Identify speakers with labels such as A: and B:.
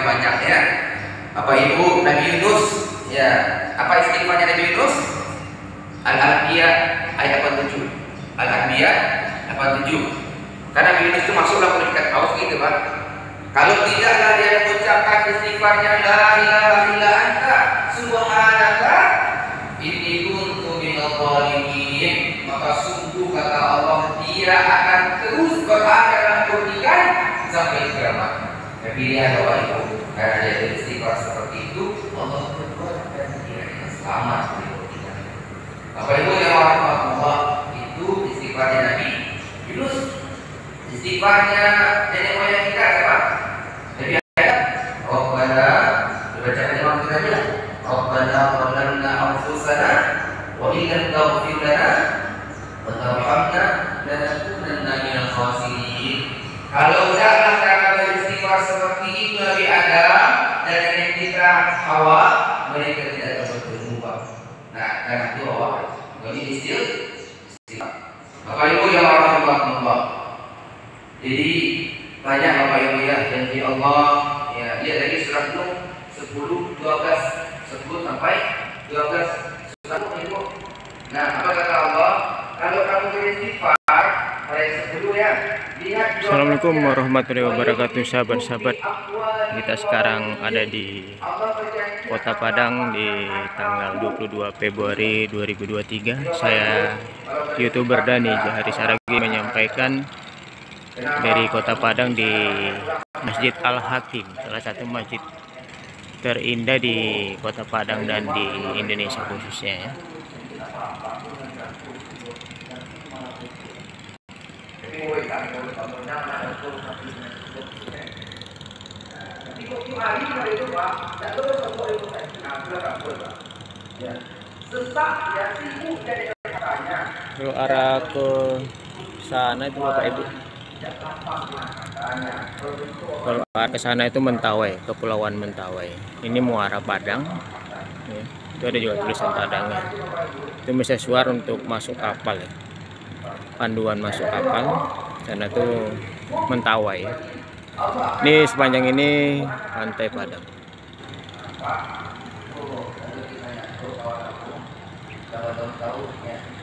A: banyak ya. Bapak Ibu, Nabi Yunus ya, apa istighfarnya Nabi Yunus? Al-Anbiya ayat 87. Al-Anbiya 87. Karena Nabi Yunus itu masuklah peringkat kaos gitu Pak. Kalau tidaklah dia mengucapkan istighfarnya la ilaha illa anta subhanaka inni kuntu minadh dhalimin, maka sungguh kata Allah dia akan terus berada dalam kerugian sampai kiamat. Tapi lihat Bapak Ibu, karena dia beristighfar seperti itu, Allah berbuat dan dia selamat dari kerugian. Bapak Ibu yang rahmatullah, itu istighfarnya Nabi Yunus. Istighfarnya nenek moyang kita siapa? Nabi Adam. Rabbana, dibacakan Imam Ghazali. Rabbana zalamna anfusana wa in lam taghfir lana wa tarhamna lanakunanna minal khasirin. Kalau tidaklah karena beristighfar seperti itu Nabi Adam dan nenek kita Hawa, mereka tidak dapat berubah. Nah, karena itu Allah bagi istighfar. Bapak Ibu yang rahmatullah. Jadi banyak Bapak Ibu ya janji Allah ya, lihat dari surat Nuh 10, 12, 10 sampai 12 surat Nuh Ibu. Nah, apa kata Allah? Kalau kamu beristighfar ayat 10 ya.
B: Assalamualaikum warahmatullahi wabarakatuh, sahabat-sahabat. Kita sekarang ada di Kota Padang di tanggal 22 Februari 2023. Saya YouTuber Dani Jahari Saragi menyampaikan dari Kota Padang di Masjid Al-Hakim, salah satu masjid terindah di Kota Padang dan di Indonesia khususnya ya. Kalau arah ke sana itu Bapak Ibu, kalau arah ke sana itu Mentawai, Kepulauan Mentawai. Ini Muara Padang ya. Itu ada juga tulisan Padangnya. Itu bisa suar untuk masuk kapal ya, panduan masuk kapal. Sana itu Mentawai ya. Ini sepanjang ini pantai Padang.
A: Tahu ya.